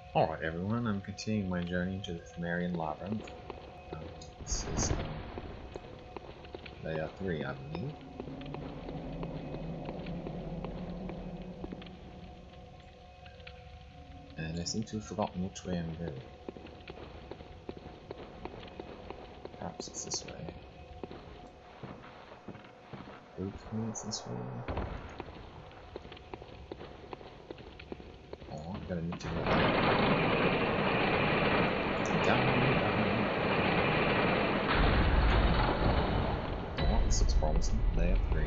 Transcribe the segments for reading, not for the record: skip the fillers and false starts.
Alright everyone, I'm continuing my journey into the Pthumerian Labyrinth. This is layer 3, I believe. And I seem to have forgotten which way I'm going. Perhaps it's this way. Hopefully it's this way. Oh, I'm gonna need to go down. Oh, this looks promising. Layer 3.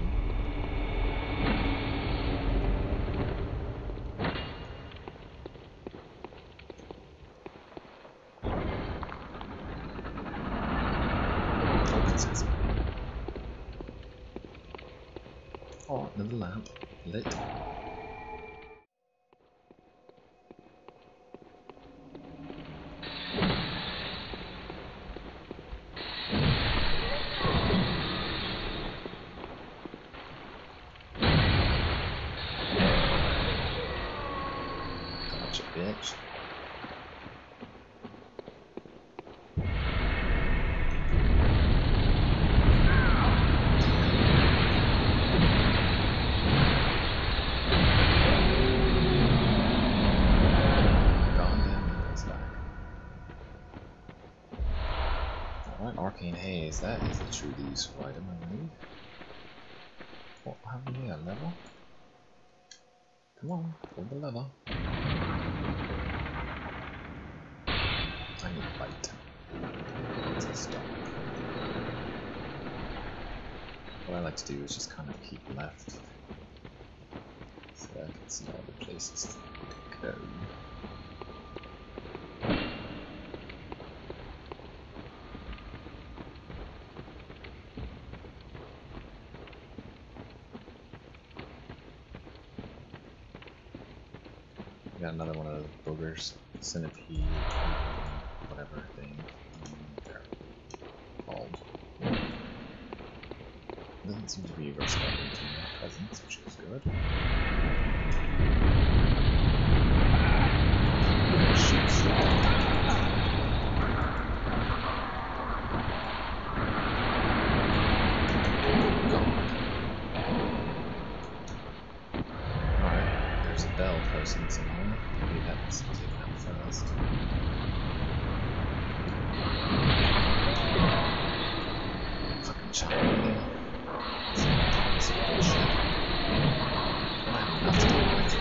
Oh, another lamp. Lit. Gotcha, bitch. Arcane Haze, that is a truly useful item, I believe. What have we here? Level? Come on, pull the lever. I need light. Let's stop. What I like to do is just kind of keep left so I can see all the places to go. Got another one of those boogers, centipede, whatever thing they're called. Doesn't seem to be responding to my presence, which is good. Person somewhere. Maybe that's taken out first. Fucking child. This bullshit. I have enough to do with.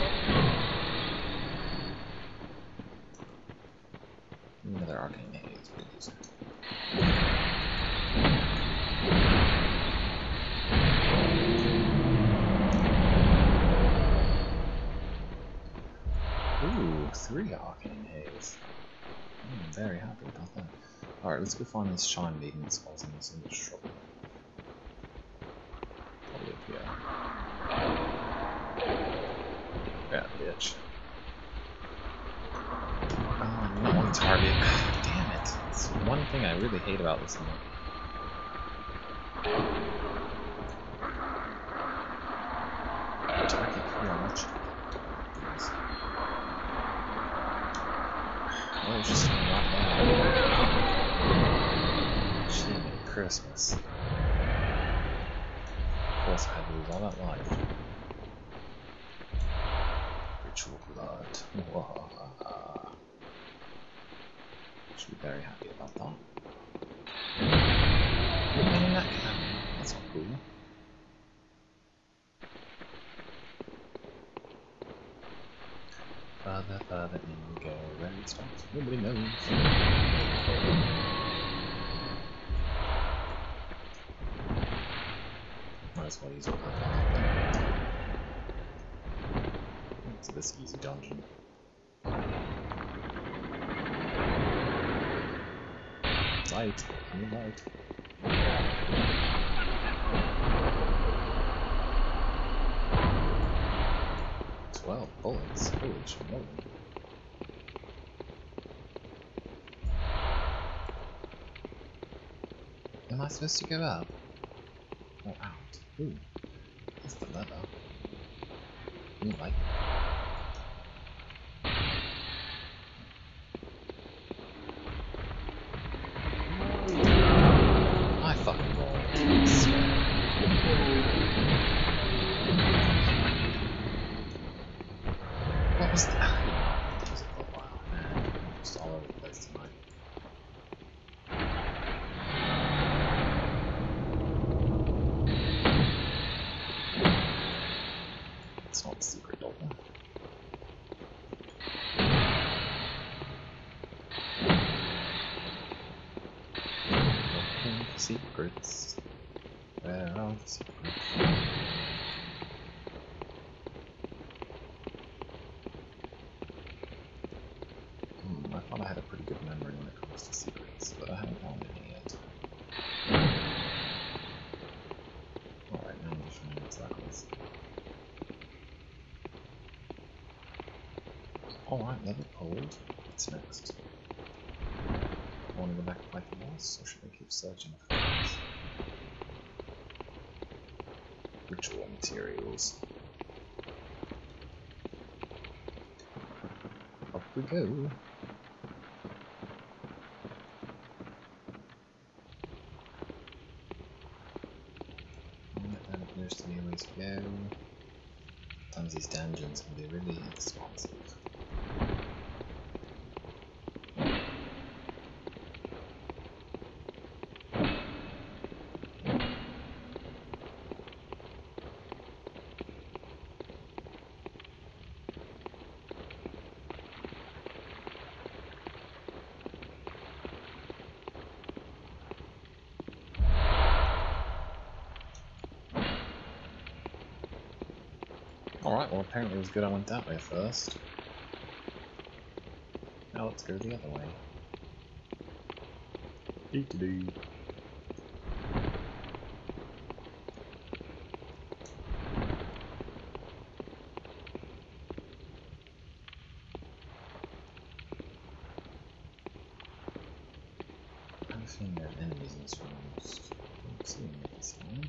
Another arcane haze, please. Ooh, 3 arcane haze. I'm very happy about that. Alright, let's go find this Shine Maiden that's causing us so much trouble. Probably up here. Yeah, bitch. Oh, I'm not on target. Damn it. It's one thing I really hate about this game. Target pretty much. Oh, it's just right now. Jiminy Christmas. Of course I had to lose all that life. Ritual blood. Should be very happy about that. That's not cool. Further in we go. Where it stops, nobody knows. Might as well use it. It's this easy dungeon. Light, new light. 12 bullets, holy shit. Am I supposed to go up? Or out? Ooh, that's the lever. Ooh, like it. What was that? That was a good while, man. I'm just all over the place tonight. It's not the secret door. Looking for secrets. Where are the secrets? I thought I had a pretty good memory when it comes to secrets, but I haven't found any yet. Alright, now I'm just running in circles. Alright, level pulled. What's next? I want to go back and fight the boss, or should I keep searching for things? Ritual materials. Up we go. That appears to be a way to go. Sometimes these dungeons can be really expansive. Alright, well apparently it was good I went that way first. Now let's go the other way. Dee-dee-dee. I'm seeing there are enemies in this forest. Don't see any at this time.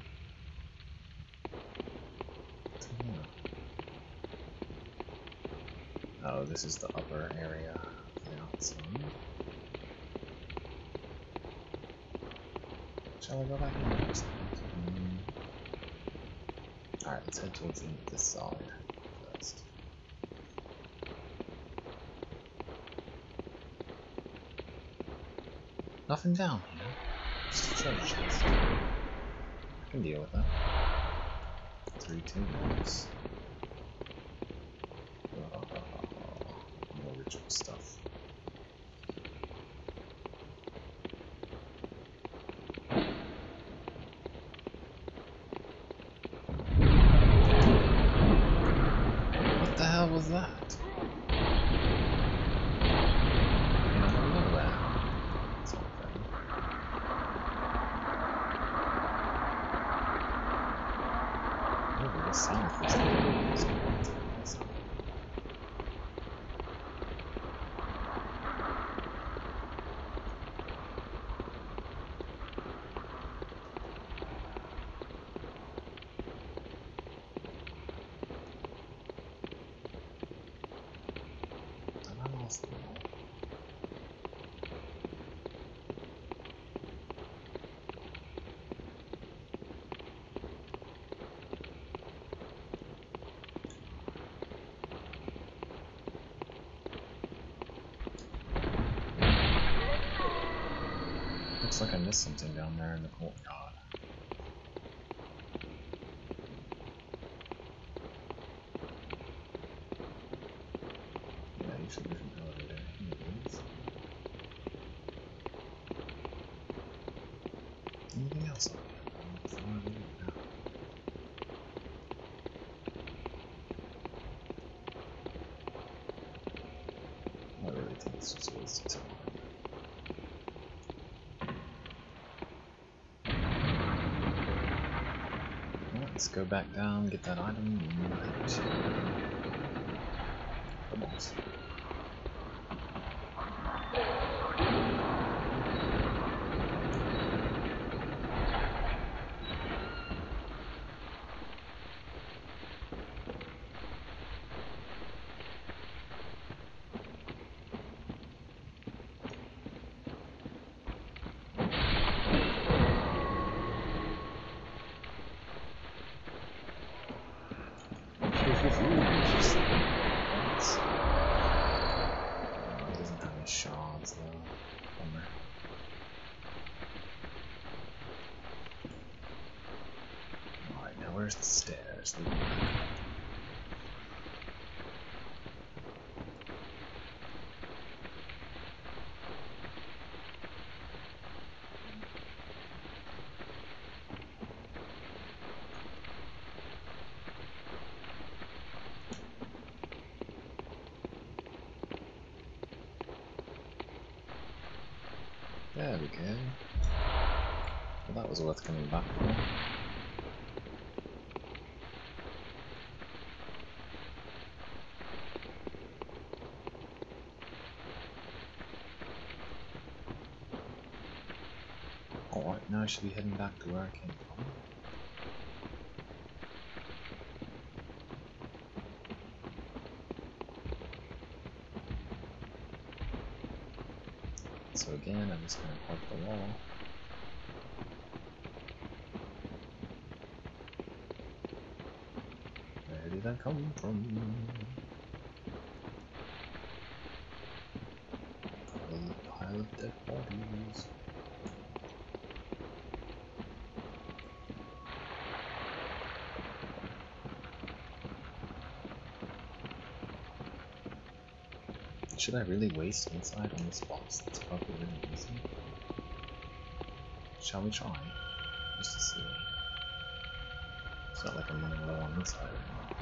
Oh, this is the upper area of the outside. Shall I go back in for a second? Alright, let's head towards the end of this side first. Nothing down here. Just a treasure chest. I can deal with that. 3 tables. More ritual stuff. What the hell was that? Sound for looks like I missed something down there in the courtyard. Yeah, usually there's an elevator. Here it is. Anything else up here? Before I leave now. I really think this was a waste of time. Let's go back down, get that item, and head to the boss. where's the stairs leading back up? There we go. Well, that was worth coming back for. Alright, now I should be heading back to where I came from. So again, I'm just going to hug the wall. Where did I come from? A pile of dead bodies. Should I really waste inside on this boss? That's probably really easy. Shall we try? Just to see. It's not like I'm running low on inside anymore.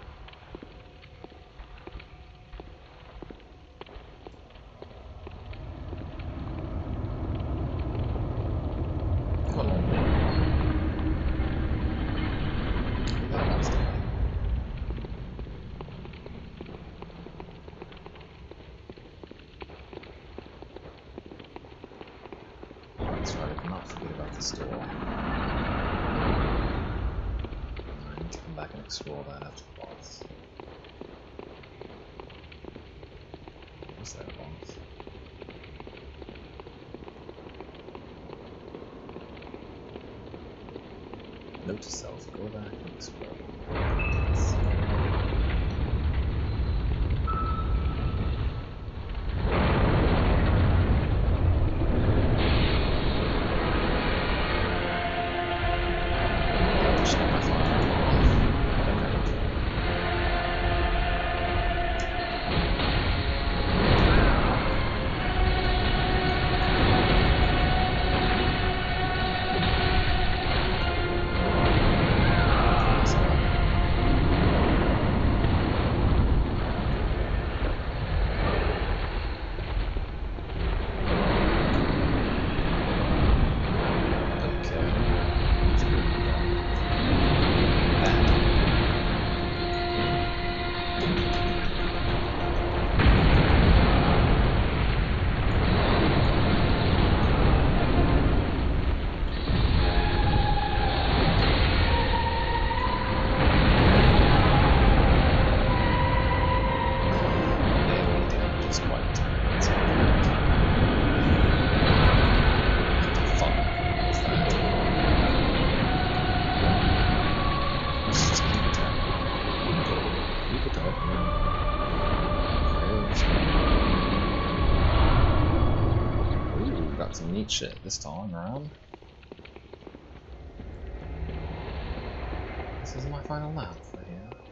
Come on. That last time. That's right, I cannot forget about the store. I need to come back and explore that after the boss. Is that a boss? Note to self, go back and explore. Some neat shit this time around. This is my final lap for here.